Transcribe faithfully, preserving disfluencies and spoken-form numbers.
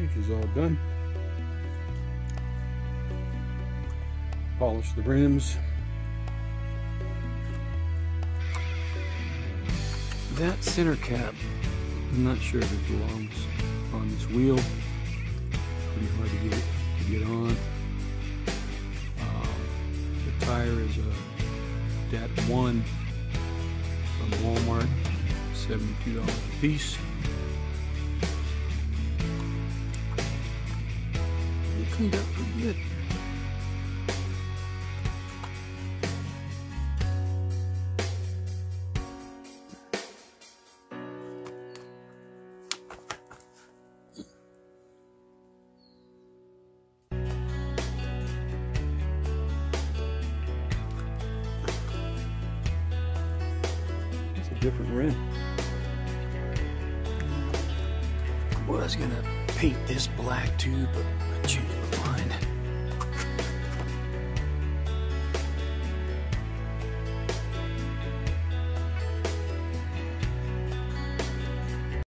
carriage is all done. Polish the rims. That center cap, I'm not sure if it belongs on this wheel. Pretty hard to get it to get on. Um, the tire is a D A T one from Walmart, seventy-two dollars a piece. It cleaned up pretty good. Different rim. I was gonna paint this black too, but I changed my mind.